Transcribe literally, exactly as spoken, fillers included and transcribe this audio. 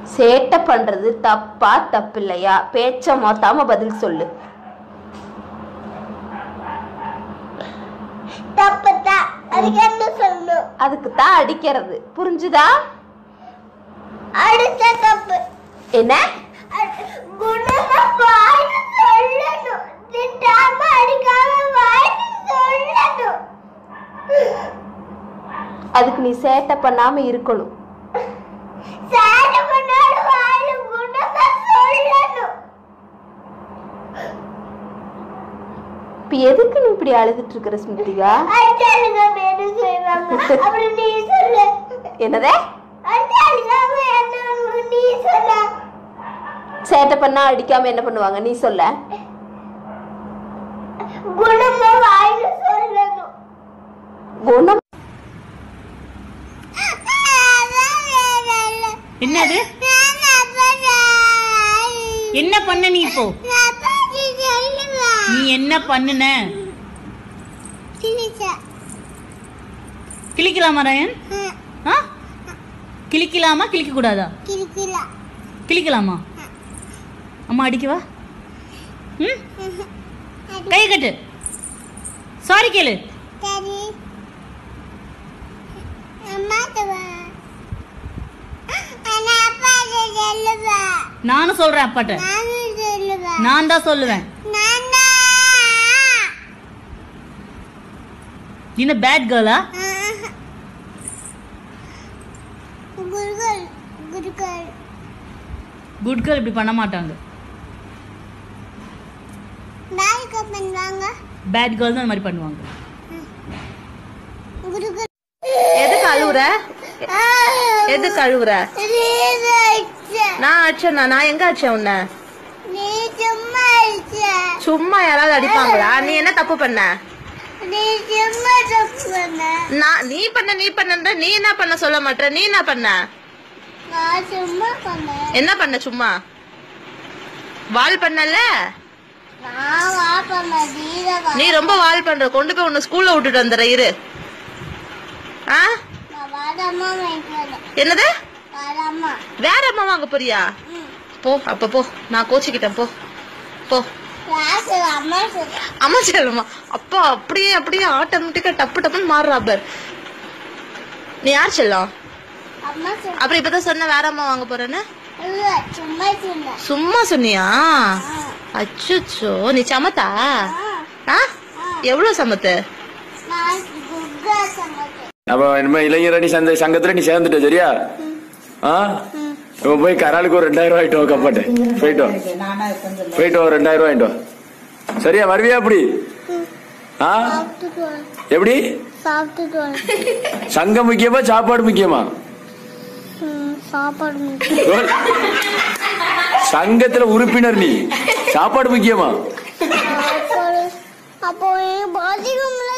சேட்டை பண்றது தப்பா தப்பு இல்லையா? பேச்ச மாத்தாம பதில் சொல்லு. தப்புதான். அதுக்கு என்ன சொல்லணும்? அதுக்கு தான் அடிக்கிறது. புரிஞ்சுதா? அடிச்ச தப்பு. என்ன? குணமா வாய்ல சொல்லணும். திட்டாம அடிக்காம வாய்ல சொல்லணும். அதுக்கு நீ சேட்டை பண்ணாம இருக்கணும். சேட்டை பண்ணாத வாய்ல குணமா சொல்லணும். இப்ப எதுக்கு நீ இப்படி அழுதுட்டு இருக்கிற ஸ்மிருதிகா? அடிச்சாலுங்க வேணும் செய்வாங்க. அப்புறம் நீ சொல்லு. என்னதே? அடிச்சாலுங்க வேணும் நீ சொல்ல. சேட்டை பண்ணா அடிக்காம என்ன பண்ணுவாங்க நீ சொல்ல? குணமா வாயில சொல்லணும். குணம் என்னது? என்ன பண்ண நீ இப்போ? நீ என்ன பண்ணுன? கிளிக்கலாமா ராயன்? கிளிக்கலாமா கிளிக்க கூடாதா? கிளிக்கலாமா? அம்மா அடிக்கவா? ம் கை கட்டு. சாரி கேளு. நானும் சொல்றேன் அப்பாட்ட. நான் தான் சொல்லுவேன். நீ என்ன பேட் கேர்ளா? குட் கேர்ள் இப்படி பண்ண மாட்டாங்க. பேட் கேர்ள் தான் அந்த மாதிரி பண்ணுவாங்க. எதுக்கு அழுவுற? எதுக்கு அழுவுற? நான் அடிச்சேனா? நான் எங்க அடிச்சேன் உன்ன? சும்மா யாராவது அடிப்பாங்களா? நீ என்ன தப்பு பண்ண? நான் நீ பண்ண நீ பண்ண நீ என்ன பண்ண சொல்ல மாட்டே? நீ என்ன பண்ண? என்ன பண்ண? சும்மா வால் பண்ணல. நீ ரொம்ப வால் பண்ற. கொண்டு போய் உன்னை ஸ்கூல்ல விட்டுட்டு வந்துற இரு. என்னது? வேற அம்மா வாங்க போறியா? போ அப்ப போ. நான் கோச்சிக்கிட்டேன். போ போ. அம்மா சொல்லுமா? அப்பா அப்படியே அப்படியே ஆட்டோமேட்டிக்கா டப்பு டப்புன்னு மாறுறா பார். நீ யார் செல்லம்? அப்புறம் இப்பதான் சொன்ன வேற அம்மா வாங்க போறேன்னு. சும்மா சொன்னியா? அச்சோ நீ சமத்தா? எவ்வளவு சமத்து? அப்ப இனிமே இளைஞரணி சந்தை சங்கத்துல நீ சேர்ந்துட்ட சரியா? இப்ப போய் கராலுக்கு ஒரு ரெண்டாயிரம் ரூபாய் ஆயிட்டு கப்பாட்டு போயிட்டு போயிட்டு ஒரு ரெண்டாயிரம் ரூபாய் ஆயிட்டு சரியா? வருவியா? அப்படி எப்படி? சங்கம் முக்கியமா சாப்பாடு முக்கியமா? சங்கத்துல உறுப்பினர் நீ, சாப்பாடு முக்கியமா? அப்போ